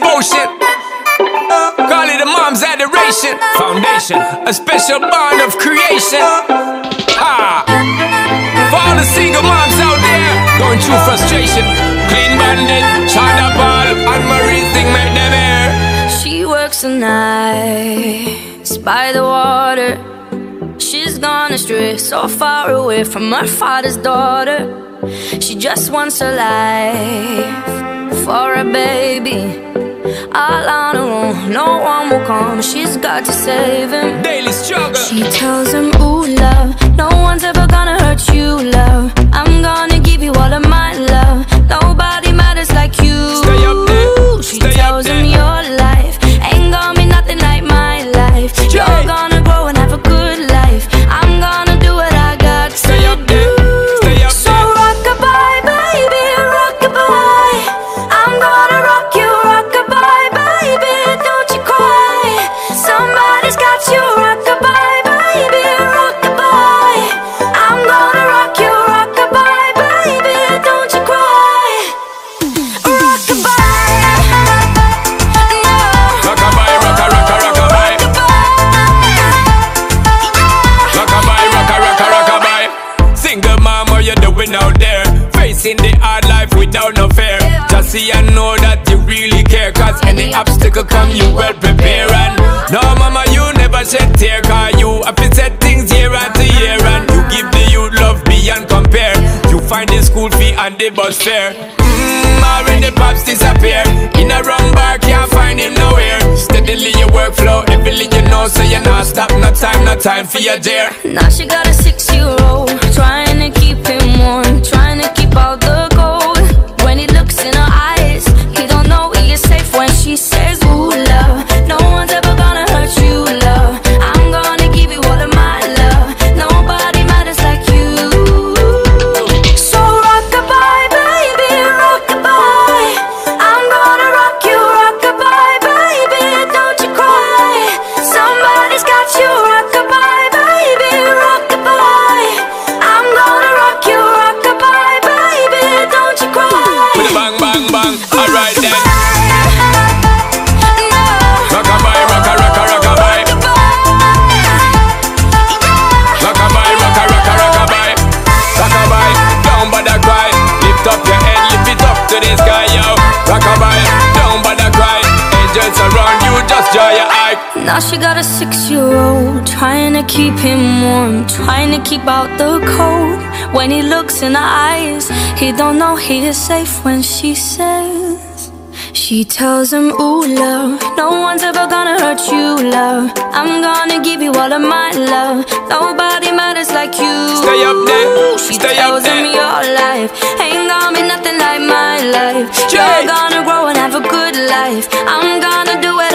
devotion. Call it a mom's adoration. Foundation, a special bond of creation. Ha! For all the single moms out there going through frustration, Clean Bandit, China Paul, and Marie thing make them air. She works the nights by the water. She's gone astray, so far away from her father's daughter. She just wants her life for a baby. All on her own, no one will come. She's got to save him. Daily struggle. She tells him, ooh, love, no one's ever gonna hurt you, love. I'm gonna give you all of my love. Nobody matters like you. Stay up there. She Stay tells up him, there. your life ain't gonna be nothing like my life. You're gonna grow and have a good life. I'm gonna do what I got Stay to up do. there. Stay up So there. rock-a-bye, baby, rock-a-bye. I'm gonna rock you, rock-a-bye, baby, don't you cry. Somebody's got you, rock-a-bye, baby, rock-a-bye. I'm gonna rock you, rock-a-bye, baby, don't you cry. Rock-a-bye, no. Rock-a-bye, rock-a-rock-a-rock-a-bye. Rock-a-bye, rock-a-rock-a-rock-a-bye. Single mom, what you doing out there? Facing the hard life without no fear. Just see and know that you really care. Cause any obstacle come, you well prepare. And no mama, you never shed tear. Cause you have to set things year after year. And you give the youth love beyond compare. You find the school fee and the bus fare. Already pops disappear. In a wrong bar, can't find him nowhere. Steadily your workflow, everything you know. So you're not stop, no time for your dare. Now she got a 6-year-old, trying to keep him warm, trying to keep out the cold. When he looks in her eyes, he don't know he is safe when she says, ooh, love, no one's ever gonna hurt you, love. I'm gonna give you all of my love. Nobody matters like you. So rock-a-bye, baby, rock-a-bye. I'm gonna rock you, rock-a-bye, baby, don't you cry. Somebody's got you, rock-a-bye, baby, rock-a-bye. I'm gonna rock you, rock-a-bye, baby, don't you cry. With a bang, bang, bang, alright then. No. Rock-a-bye, rock-a-rock-a-rock-a-bye. Rock-a-bye, rock-a-rock-a-rock-a-bye. Rock-a-bye, don't bother cry. Lift up your head, lift it up to the sky, yo. Rock-a-bye, don't bother cry. Angels around you, just dry your eye. Now she got a 6-year-old, trying to keep him warm, trying to keep out the cold. When he looks in her eyes, he don't know he is safe when she says. She tells him, ooh, love, no one's ever gonna hurt you, love. I'm gonna give you all of my love. Nobody matters like you. Stay up there, She stay tells up him, there. your life ain't gonna be nothing like my life. You're gonna grow and have a good life. I'm gonna do it